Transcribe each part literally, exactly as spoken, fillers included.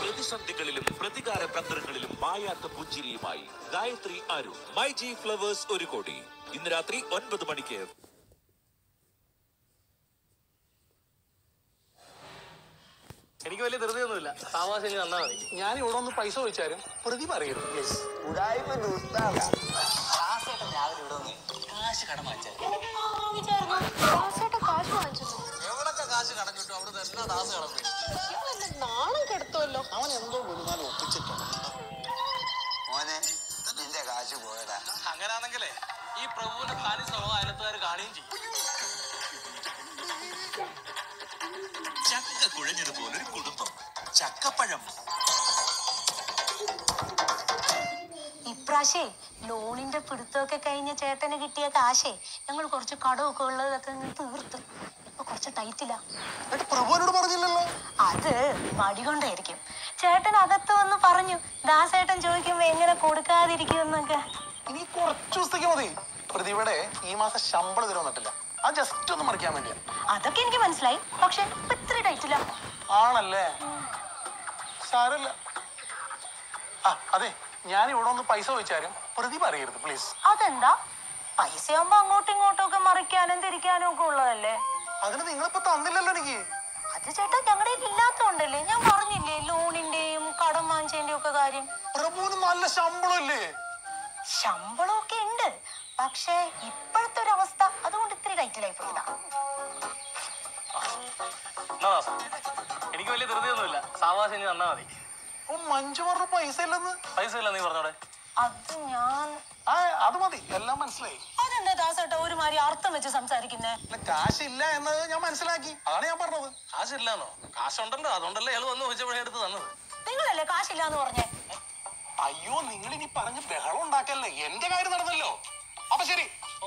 പ്രതിസന്ധികളിലും പ്രതികാര തന്ത്രങ്ങളിലും മായാത്ത പുഞ്ചിരിയുമായി Gayathri Arun. My G Flowers ഒരു കോടി ഇന്ന് രാത്രി ഒൻപത് മണിക്ക്. എനിക്ക് വലിയ ധൃതിയൊന്നുമില്ല, താമസം തന്നാ മതി. ഞാൻ ഇവിടെ ഒന്ന് പൈസ ചോദിച്ചാലും പ്രതിഭ അറിയരുത്. കാശ് കടം എവിടൊക്കെ കാശ് കടഞ്ഞിട്ടു അവിടെ തന്നെ ദാസ് കടന്നു. നാണം കെടുത്തുമല്ലോ. അവൻ എന്തോ ഗുരുമാനം ഒപ്പിച്ചിട്ടുണ്ട്. മോനെ നിന്റെ കാശ് പോയതാ. അങ്ങനാണെങ്കിലേ ഈ പ്രഭുവിന്റെ കാലി സ്വഭാവം അയലത്തുകാർ കാണുകയും ചെയ്യും. ചക്ക കുഴഞ്ഞതുപോലൊരു കുടുംബം. ചക്കപ്പഴം ഇപ്രാശേ ലോണിന്റെ പിടുത്തമൊക്കെ കഴിഞ്ഞ ചേട്ടന് കിട്ടിയ കാശേ ഞങ്ങൾ കുറച്ച് കടമൊക്കെ ഉള്ളതൊക്കെ തീർത്ത് ഇപ്പൊ കുറച്ച് ടൈറ്റില്ല. പ്രഭുവിനോട് പറഞ്ഞില്ലല്ലോ. അത് മടി കൊണ്ടായിരിക്കും. ചേട്ടൻ അകത്ത് വന്ന് പറഞ്ഞു ദാസേട്ടൻ ചോദിക്കുമ്പോ എങ്ങനെ കൊടുക്കാതിരിക്കുമെന്നൊക്കെ. ഇനി കുറച്ചു ദിവസത്തേക്ക് മതി. പ്രതിഭയുടെ ഈ മാസം ശമ്പളം തരുന്നിട്ടില്ല. അത് ജസ്റ്റ് ഒന്ന് മറിക്കാൻ വേണ്ടിയാ. അതൊക്കെ എനിക്ക് മനസ്സിലായി, പക്ഷെ ഇപ്പൊ ഇത്ര ടൈറ്റില്ല. ആണല്ലേ, സാരല്ല. ആ അതെ, ഞാൻ ഇവിടെ ഒന്ന് പൈസ ചോദിച്ചാലും പ്രതിഭ അറിയരുത് പ്ലീസ്. അതെന്താ? പൈസ ആകുമ്പോ അങ്ങോട്ടും ഇങ്ങോട്ടും ഒക്കെ മറിക്കാനും തിരിക്കാനും ഒക്കെ ഉള്ളതല്ലേ. അതിന് നിങ്ങളിപ്പോ തന്നില്ലല്ലോ എനിക്ക്. അത് ചേട്ടാ ഞങ്ങളുടെ ഇല്ലാത്തോണ്ടല്ലേ. ഞാൻ പറഞ്ഞില്ലേ ലോണിന്റെയും കടം വാങ്ങിച്ചതിന്റെയും ഒക്കെ കാര്യം. പ്രഭുവിന് നല്ല ശമ്പളം ഇല്ലേ? ശമ്പളമൊക്കെ ഉണ്ട്, പക്ഷെ ഇപ്പോഴത്തെ ഒരു അവസ്ഥ അതുകൊണ്ട് ഇത്തിരി ടൈറ്റിലായി പോയതാ. എനിക്ക് വലിയ ധൃതിയൊന്നുമില്ല, സാവാസം തന്നാ മതി. മഞ്ജു പറഞ്ഞ പൈസ ഇല്ലെന്ന്. പൈസ ഇല്ല നീ പറഞ്ഞോടെ. അത് ഞാൻ ആ അത് മതി, എല്ലാം മനസ്സിലായി. അതെന്താ ദാസേട്ടാ ഒരുമാതിരി അർത്ഥം വെച്ച് സംസാരിക്കുന്നേ? കാശില്ല എന്നത് ഞാൻ മനസ്സിലാക്കി, അതാണ് ഞാൻ പറഞ്ഞത്. കാശില്ലാന്നോ? കാശുണ്ടല്ലോ, അതുകൊണ്ടല്ലേ ഇയാൾ വന്ന് ചോദിച്ചപ്പോഴേ എടുത്ത് തന്നത്. നിങ്ങളല്ലേ കാശില്ലാന്ന് പറഞ്ഞേ? അയ്യോ, നിങ്ങൾ ഇനി പറഞ്ഞ് ബഹളം ഉണ്ടാക്കല്ലേ, എന്റെ കാര്യം നടന്നല്ലോ. അപ്പൊ ശരി.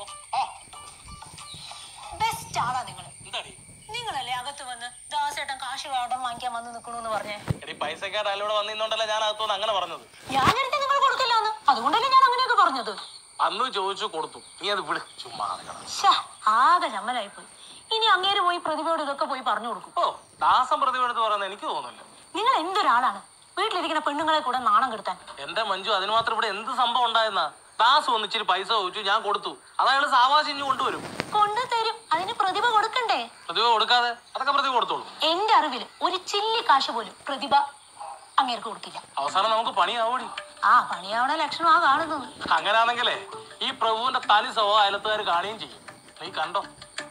ബെസ്റ്റ് ആളാ നിങ്ങള്. നിങ്ങളല്ലേ അകത്ത് വന്ന് ദാസേട്ടൻ കാശ് കടം വാങ്ങിക്കാൻ വന്ന് നിക്കണൂന്ന് പറഞ്ഞേ? പൈസക്കാട് അയാളോട് വന്നിരുന്നോണ്ടല്ലേ ഞാൻ അകത്തോന്ന് അങ്ങനെ പറഞ്ഞത്. ഞാൻ എടുത്ത് നിങ്ങൾ കൊടുക്കില്ലാന്ന്, അതുകൊണ്ടല്ലേ ഞാൻ അങ്ങനെയൊക്കെ പറഞ്ഞത്. അന്ന് ചോദിച്ചു കൊടുത്തു, നീ അത് വിട്. ചുമ്മാ ആകെ ചമ്മലായിപ്പോയി. ഇനി അങ്ങേര് പോയി പ്രതിഭയോട് ഇതൊക്കെ പോയി പറഞ്ഞു കൊടുക്കും. ഓ, ദാസം പ്രതിഭയെടുത്ത് പറയുന്നത് എനിക്ക് തോന്നുന്നില്ല. നിങ്ങൾ എന്തൊരാളാണ് വീട്ടിലിരിക്കുന്ന പെണ്ണുങ്ങളെ കൂടെ നാണം കെടുത്താൻ. എന്റെ മഞ്ജു, അതിന് മാത്രം ഇവിടെ എന്ത് സംഭവം ഉണ്ടായെന്നാ? ദാസ് വന്നിച്ചിരി പൈസ ചോദിച്ചു, ഞാൻ കൊടുത്തു. അതയാൾ സാവാശിഞ്ഞു കൊണ്ടുവരും. കൊണ്ടുതരും, അതിന് പ്രതിഭ കൊടുക്കണ്ടേ? പ്രതിഭ കൊടുക്കാതെ അതൊക്കെ പ്രതിഭ കൊടുത്തോളൂ. എന്റെ അറിവില് ഒരു ചില്ലി കാശ് പോലും പ്രതിഭ അങ്ങേർക്ക് കൊടുക്കില്ല. അവസാനം നമുക്ക് പണിയാവൂടി. ആ പണിയാവണ ലക്ഷണം ആ കാണുന്നത്. അങ്ങനെയാണെങ്കിലേ ഈ പ്രഭുവിന്റെ തനി സ്വഭാവം അയലത്തുകാർ കാണുകയും ചെയ്യും. നീ കണ്ടോ?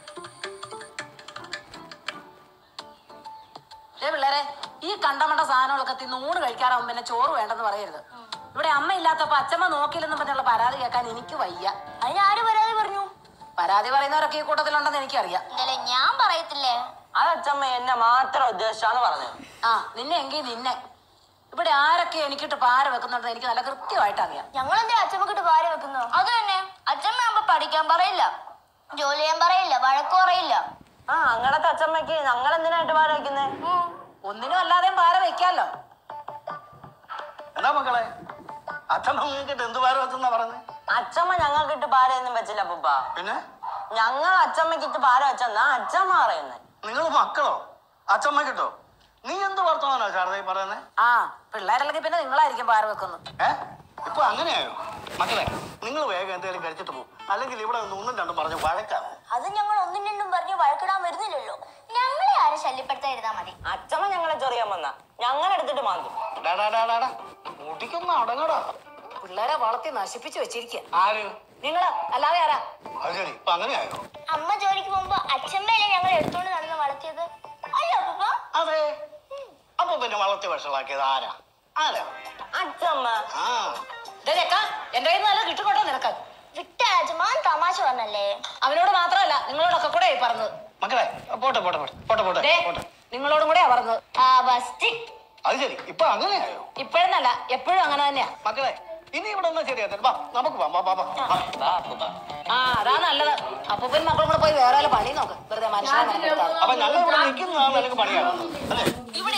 ഏ പിള്ളേരെ, ഈ കണ്ടമണ്ട സാധനങ്ങളൊക്കെ തിന്ന് ഊണ് കഴിക്കാറാവും പിന്നെ ചോറ് വേണ്ടെന്ന് പറയരുത്. ഇവിടെ അമ്മ ഇല്ലാത്തപ്പോ അച്ഛമ്മ നോക്കില്ലെന്ന് പറഞ്ഞുള്ള പരാതി കേൾക്കാൻ എനിക്ക് വയ്യ. അതിനാര് പരാതി പറഞ്ഞു? പരാതി പറയുന്നവരൊക്കെ ഈ കൂട്ടത്തിലുണ്ടെന്ന് എനിക്കറിയാം. ഞാൻ പറയത്തില്ലേ? അത് അച്ഛമ്മ എന്നെ മാത്രം ഉദ്ദേശിച്ചാന്ന് പറഞ്ഞത്. ആ നിന്നെ എങ്കിൽ നിന്നെ. ഇവിടെ ആരൊക്കെ എനിക്കിട്ട് പാര വെക്കുന്നുണ്ട് എനിക്ക് നല്ല കൃത്യമായിട്ട് അറിയാം. ഞങ്ങൾ എന്താ അച്ഛമ്മക്കിട്ട് പാര വെക്കുന്നു? അത് തന്നെ, അച്ഛമ്മ ആകുമ്പോ പഠിക്കാൻ പറയില്ല, ജോലി ചെയ്യാൻ പറയില്ല, വഴക്കു പറയില്ല. ആ അങ്ങനത്തെ അച്ഛമ്മക്ക് ഞങ്ങൾ എന്തിനായിട്ട് പാര വെക്കുന്നേ? ഒന്നിനും അല്ലാതെയും പാര വെക്കാലോ. എന്താ മക്കളെ, അച്ഛമ്മ എന്ത് പാര വെച്ചെന്നാ പറഞ്ഞത്? അച്ഛമ്മ ഞങ്ങൾക്കിട്ട് പാരയൊന്നും വെച്ചില്ല പുപ്പ. പിന്നെ ഞങ്ങൾ അച്ഛമ്മക്കിട്ട് പാര വെച്ചെന്നാ അച്ഛമ്മ പറയുന്നത്. നിങ്ങൾ മക്കളോ അച്ഛമ്മ കിട്ടോ? നീ എന്ത് വർത്തമാനോ ശാരദ പറയുന്നേ? ആ പിള്ളേരല്ലെങ്കിൽ പിന്നെ നിങ്ങളായിരിക്കും പാര വെക്കുന്നു. ഏ ഇപ്പൊ അങ്ങനെയായോ? മക്കളെ, നിങ്ങൾ വേഗം എന്തെങ്കിലും കഴിച്ചിട്ട് പോകും, അല്ലെങ്കിൽ ഇവിടെ നിന്ന് ഒന്നും രണ്ടും പറഞ്ഞ് വഴക്കാവും. അത് ഞങ്ങൾ ഒന്നും രണ്ടും പറഞ്ഞ് വഴക്കിടാൻ വരുന്നില്ലല്ലോ. ഞങ്ങളെ ആരെ ശല്യപ്പെടുത്താതിരുന്നാ മതി. അച്ഛമ്മ ഞങ്ങളെ ചൊറിയാൻ വന്ന ഞങ്ങൾ എടുത്തിട്ട് മാന്തും. മുടിക്കൊന്നും അടങ്ങടാ. പിള്ളേരെ വളർത്തി നശിപ്പിച്ചു വെച്ചിരിക്കുക. ആര്? നിങ്ങള് അല്ലാതെ ആരാ? അത് ശരി, ഇപ്പൊ അങ്ങനെയായോ? അമ്മ ജോലിക്ക് പോകുമ്പോ അച്ഛമ്മയല്ലേ ഞങ്ങൾ എടുത്തോണ്ട് നടന്ന് വളർത്തിയത്? അല്ലോ അപ്പൂപ്പ? അതെ. അപ്പൊ പിന്നെ വളർത്തി വഷളാക്കിയത് ആരാ? ആരാ? അച്ഛമ്മ. ആ എന്റെ കയ്യിൽ നല്ല കിട്ടുകൊണ്ടോ നിനക്ക്? വിട്ടാജമാൻ തമാശ പറഞ്ഞല്ലേ? അവനോട് മാത്രമല്ല നിങ്ങളോടൊക്കെ കൂടെ പറഞ്ഞത്. മക്കളെ പോട്ടെ പോട്ടെ പോട്ടെ പോട്ടെ പോട്ടെ. നിങ്ങളോടും കൂടെയാ പറഞ്ഞത്. അത് ശരി, ഇപ്പൊ അങ്ങനെയായോ? ഇപ്പോഴെന്നല്ല എപ്പോഴും അങ്ങനെ തന്നെയാ. മക്കളെ, ഇനി ഇവിടെ ഒന്നും ശരിയാ. നമുക്ക് ആ അതാ നല്ലത്. അപ്പൂപ്പൻ മക്കളും കൂടെ പോയി വേറെ പണി നോക്ക്. വെറുതെ മനുഷ്യനെ. അപ്പൊ ഞങ്ങൾ ഇവിടെ നിൽക്കുന്നതാണ് എനിക്ക് പണിയാകുന്നത് അല്ലേ?